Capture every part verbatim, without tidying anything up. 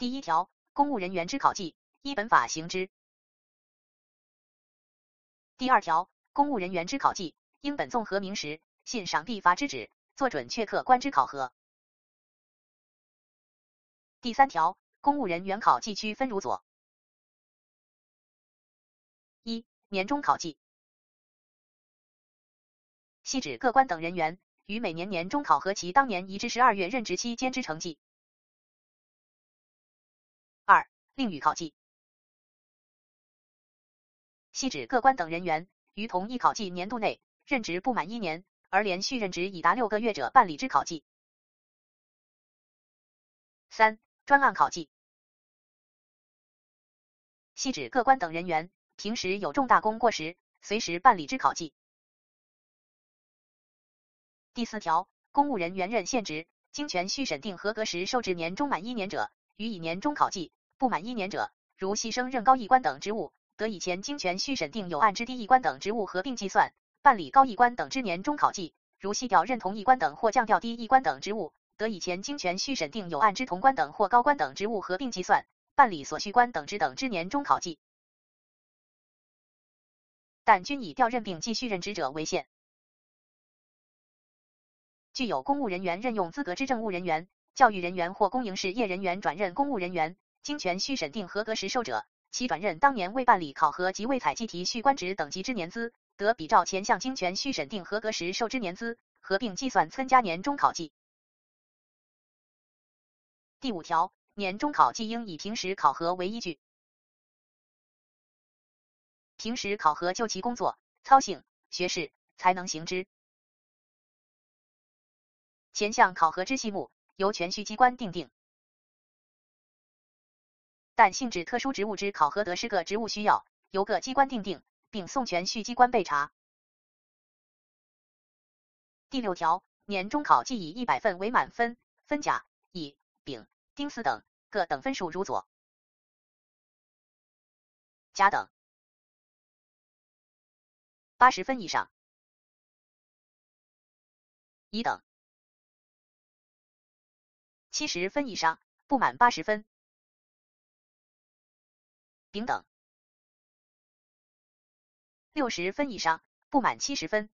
第一条，公务人员之考绩，依本法行之。第二条，公务人员之考绩，应本综合明实，信赏必罚之旨，做准确客观之考核。第三条，公务人员考绩区分如左：一、年终考绩，系指各官等人员于每年年终考核其当年一至十二月任职期间之成绩。二、令予考绩，系指各官等人员于同一考绩年度内任职不满一年，而连续任职已达六个月者办理之考绩。三、专案考绩，系指各官等人员平时有重大功过时，随时办理之考绩。第四条，公务人员任现职，经全续审定合格时受至年终满一年者，予以年终考绩；不满一年者，如牺牲任高一官等职务，得以前经全续审定有案之低一官等职务合并计算，办理高一官等之年终考绩；如系调任同一官等或降调低一官等职务，得以前经全续审定有案之同官等或高官等职务合并计算，办理所需官等职等之年终考绩，但均以调任并继续任职者为限。具有公务人员任用资格之政务人员、教育人员或公营事业人员转任公务人员，经全续审定合格时受者，其转任当年未办理考核及未采计提续官职等级之年资，得比照前项经全续审定合格时受之年资，合并计算参加年终考绩。第五条，年终考绩应以平时考核为依据。平时考核就其工作、操性、学识、才能行之。前项考核之细目，由全序机关订定，但性质特殊职务之考核得失各职务需要，由各机关订定，并送全序机关备查。第六条，年终考绩以一百分为满分，分甲、乙、丙、丁巳等各等分数如左：甲等八十分以上，乙等七十分以上，不满八十分，丙等六十分以上，不满七十分，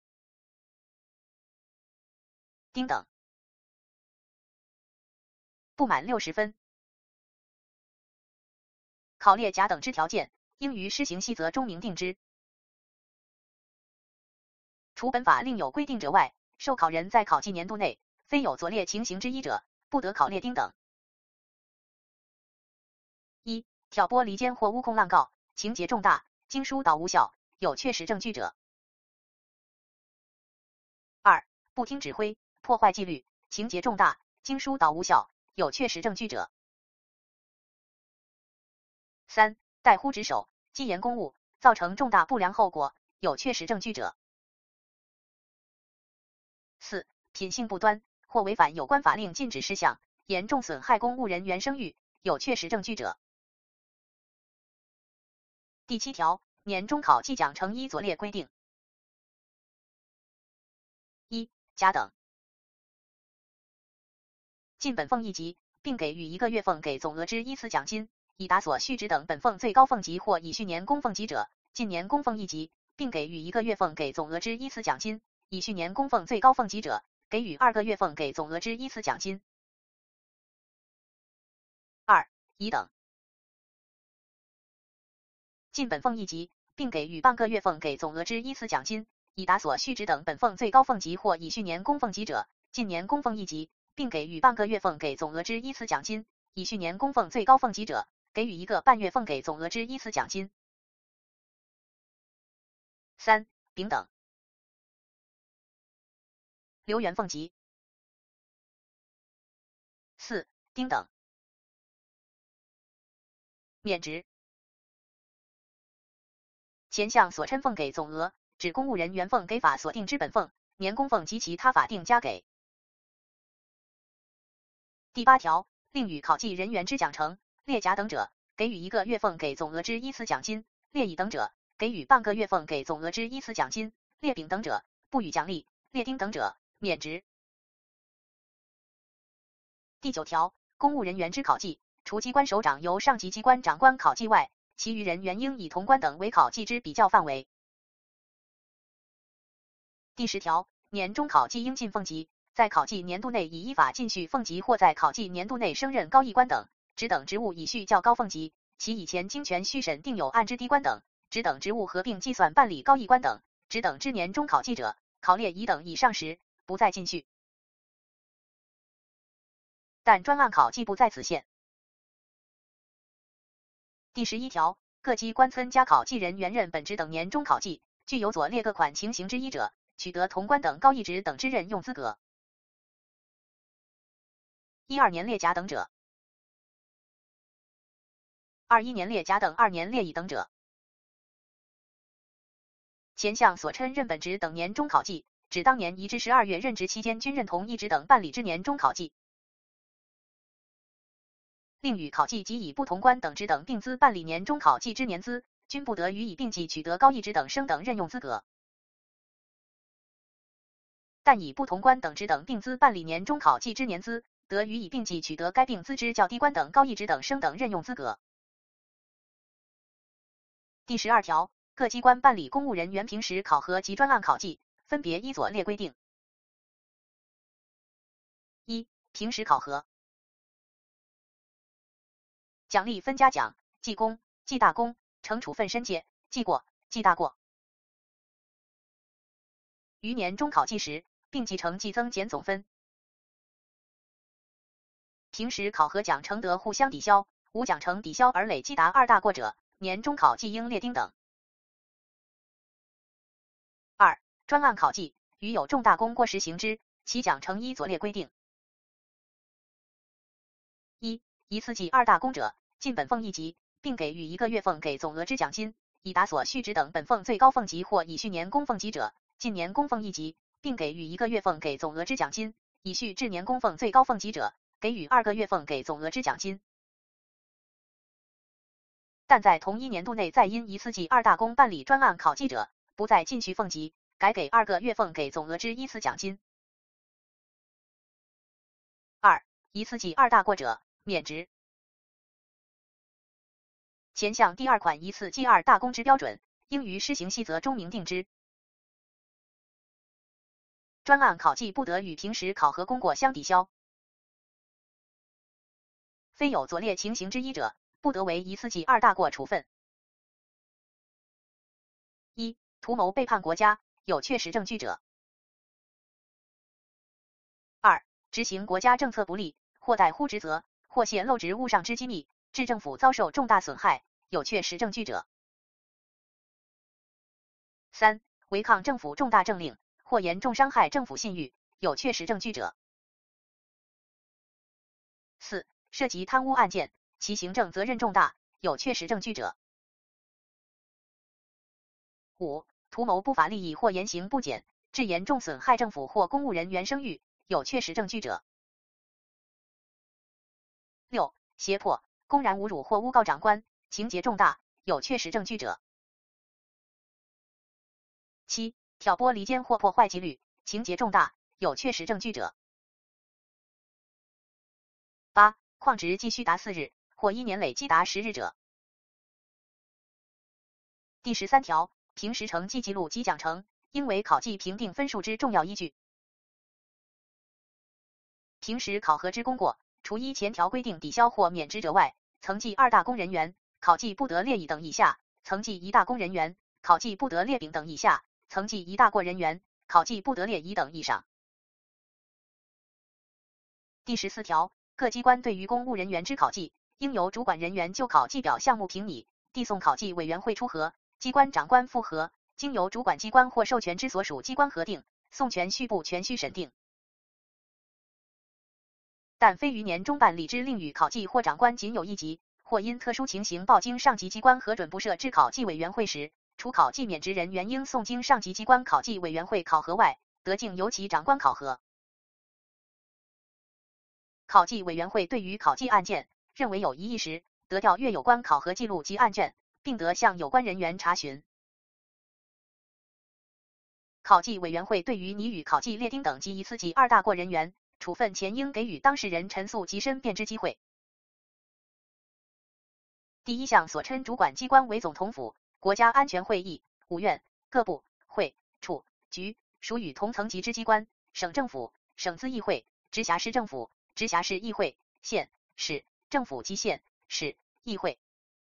丁等不满六十分。考列甲等之条件，应于施行细则中明定之。除本法另有规定者外，受考人在考绩年度内，非有左列情形之一者，不得考列丁等。一、挑拨离间或诬控滥告，情节重大，经疏导无效，有确实证据者。二、不听指挥，破坏纪律，情节重大，经疏导无效，有确实证据者。三、怠忽职守，积言公务，造成重大不良后果，有确实证据者。四、品性不端，或违反有关法令禁止事项，严重损害公务人员声誉，有确实证据者。第七条，年终考绩奖惩依左列规定：一、甲等进本俸一级，并给予一个月俸给总额之依次奖金，已达所续职等本俸最高俸级或已续年功俸级者，进年功俸一级，并给予一个月俸给总额之依次奖金，已续年功俸最高俸级者，给予二个月俸给总额之依次奖金。二、乙等进本俸一级，并给予半个月俸给总额之依次奖金，已达所续职等本俸最高俸级或已续年功俸级者，进年功俸一级，并给予半个月俸给总额之依次奖金，已续年功俸最高俸级者，给予一个半月俸给总额之依次奖金。三、丙等留原俸级。四、丁等免职。前项所称俸给总额，指公务人员俸给法所定之本俸、年功俸及其他法定加给。第八条，另予考绩人员之奖惩，列甲等者，给予一个月俸给总额之依次奖金；列乙等者，给予半个月俸给总额之依次奖金；列丙等者，不予奖励；列丁等者，免职。第九条，公务人员之考绩， 除机关首长由上级机关长官考绩外，其余人员应以同官等为考绩之比较范围。第十条，年中考绩应进俸级，在考绩年度内已依法进续俸级或在考绩年度内升任高役官等职等职务已续较高俸级，其以前经权续审定有案之低官等职等职务合并计算办理高役官等职等之年中考绩者，考列乙等以上时，不再进续。但专案考绩不在此限。第十一条，各机关村加考绩人原任本职等年中考绩，具有左列各款情形之一者，取得同官等高役职等之任用资格。一二年列甲等者，二一年列甲等二年列乙等者。前项所称任本职等年中考绩，指当年一至十二月任职期间均认同一职等办理之年中考绩。另与考绩及以不同官等职等并资办理年中考绩之年资，均不得予以并计取得高役职等升等任用资格。但以不同官等职等并资办理年中考绩之年资，得予以并计取得该并资之较低官等高役职等升等任用资格。第十二条，各机关办理公务人员平时考核及专案考绩，分别依左列规定。一、平时考核。奖励分嘉奖、记功、记大功，惩处分申诫、记过、记大过。于年中考绩时，并计成绩增减总分。平时考核奖惩得互相抵消，无奖惩抵消而累积达二大过者，年中考绩应列丁等。二、专案考绩，于有重大功过实行之，其奖惩依左列规定。一、一次记二大功者，进本俸一级，并给予一个月俸给总额之奖金，以达所续职等本俸最高俸级或已续年功俸级者，进年功俸一级，并给予一个月俸给总额之奖金，以续至年功俸最高俸级者，给予二个月俸给总额之奖金。但在同一年度内再因一次记二大功办理专案考绩者，不再进续俸级，改给二个月俸给总额之依次奖金。二、一次记二大过者，免职。前项第二款一次记二大功之标准，应于施行细则中明定之。专案考绩不得与平时考核功过相抵消。非有左列情形之一者，不得为一次记二大过处分。一、图谋背叛国家，有确实证据者。二、执行国家政策不力，或怠忽职责，或泄露职务上之机密，致政府遭受重大损害，有确实证据者。三、违抗政府重大政令，或严重伤害政府信誉，有确实证据者。四、涉及贪污案件，其行政责任重大，有确实证据者。五、图谋不法利益或言行不检，致严重损害政府或公务人员声誉，有确实证据者。六、胁迫、公然侮辱或诬告长官，情节重大，有确实证据者。七、挑拨离间或破坏纪律，情节重大，有确实证据者。八、旷职继续达四日，或一年累积达十日者。第十三条，平时成绩记录及奖惩，应为考绩评定分数之重要依据。平时考核之功过，除依前条规定抵消或免职者外，曾记二大功人员，考绩不得列乙等以下；曾记一大功人员，考绩不得列丙等以下；曾记一大过人员，考绩不得列乙等以上。第十四条，各机关对于公务人员之考绩，应由主管人员就考绩表项目评拟，递送考绩委员会出核，机关长官复核，经由主管机关或授权之所属机关核定，送全序部全须审定。但非于年中办理之另与考绩或长官仅有一级，或因特殊情形报经上级机关核准不设置考绩委员会时，除考绩免职人员应送经上级机关考绩委员会考核外，得径由其长官考核。考绩委员会对于考绩案件认为有疑义时，得调阅有关考核记录及案卷，并得向有关人员查询。考绩委员会对于拟与考绩列丁等及一次记二大过人员处分前，应给予当事人陈诉及申辩之机会。 第一项所称主管机关为总统府、国家安全会议、五院、各部、会、处、局，属与同层级之机关；省政府、省自议会、直辖市政府、直辖市议会、县、市政府及县、市议会。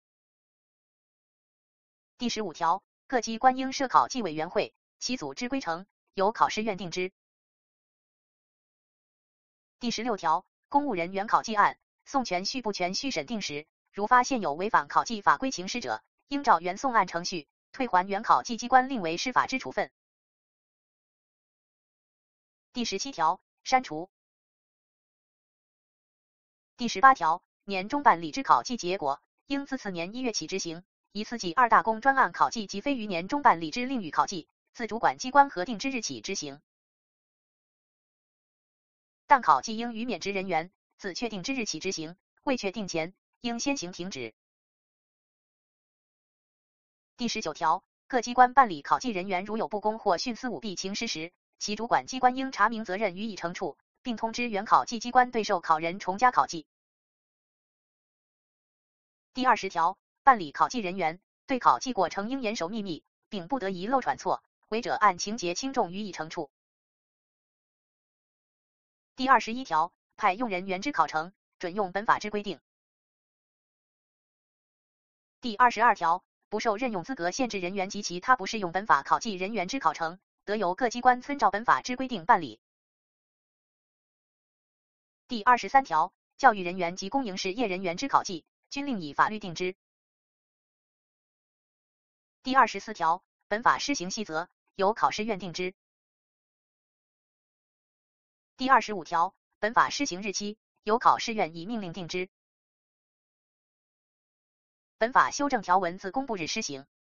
第十五条，各机关应设考纪委员会，其组织规程由考试院定之。第十六条，公务人员考纪案送全续不全续审定时，如发现有违反考纪法规情事者，应照原送案程序退还原考纪机关另为施法之处分。第十七条，删除。第十八条，年终办理之考纪结果，应自次年一月起执行，以次记二大公专案考纪及非于年终办理之另予考纪，自主管机关核定之日起执行。但考纪应于免职人员自确定之日起执行，未确定前，应先行停止。第十九条，各机关办理考纪人员如有不公或徇私舞弊情事时，其主管机关应查明责任予以惩处，并通知原考纪机关对受考人重加考纪。第二十条，办理考纪人员对考纪过程应严守秘密，并不得遗漏传错，违者按情节轻重予以惩处。第二十一条，派用人员之考程，准用本法之规定。第二十二条，不受任用资格限制人员及其他不适用本法考纪人员之考程，得由各机关遵照本法之规定办理。第二十三条，教育人员及公营事业人员之考纪，均另以法律定之。第二十四条，本法施行细则，由考试院定之。第二十五条，本法施行日期，由考试院以命令定之。本法修正条文自公布日施行。